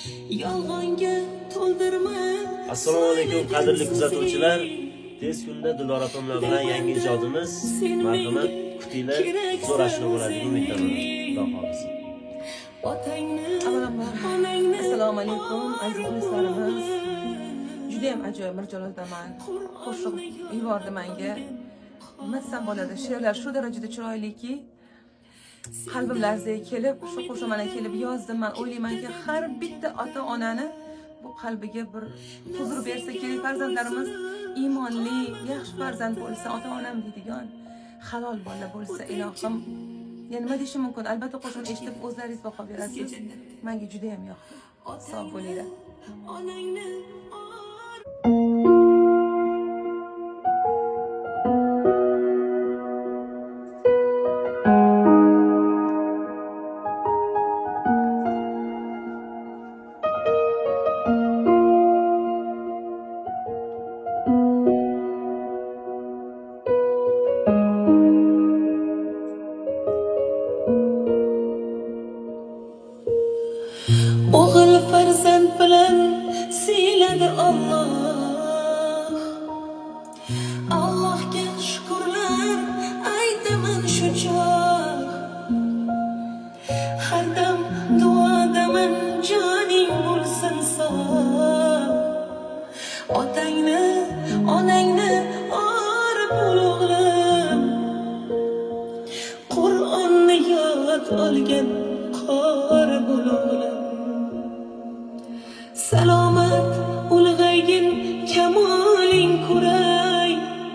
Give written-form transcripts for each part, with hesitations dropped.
yolg'onga to'ldirma. Assalomu alaykum qadrli kuzatuvchilar. Tez kunda Dildora opamlar bilan yangi ijodimiz marhamat kutinglar, so'rashni bo'ladi umid qilaman. Xudo xolisa. Assalomu alaykum aziz do'stlarimiz. Juda ham ajoyib bir joydaman. Qo'shiq yubordi menga. Nima bo'ladi? She'rlar shu darajada chiroyliki, qalbim larzaga kelib, shu qo'shimana kelib yozdim. Men o'ylaymanki, har bitta ota-onani bu qalbiga bir huzur bersa kerak. Farzandlarimiz iymonli, yaxshi farzand bo'lsa, ota-onam deydigan halol bola bo'lsa, ilohim. Yani nima deyishim mumkin? Albatta qo'shiqni eshitib o'zlaringiz baho berasiz. Menga juda ham yoqdi. Sog' bo'linglar. O'g'il farzand bilan siyladi Alloh. Allohga shukrlar aytaman shu joy. Har dam duodaman joning bo'lsin sog'. Otangni, onangni or bo'l o'g'lim. Qur'onni yod olgan qor bo'l o'g'lim. Salomat ulg'aygin kamoling ko'ray.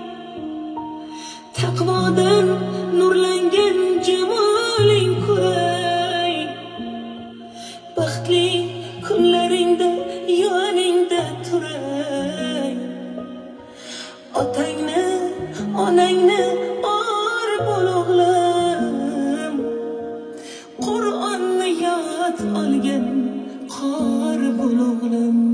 Taqvodan nurlangan jamoling ko'ray. Baxtli kunlaringda yoningda turay. Otangni, onangni or bo'l o'g'lim. Qur'onni yod olgan qor bo'l o'g'lim.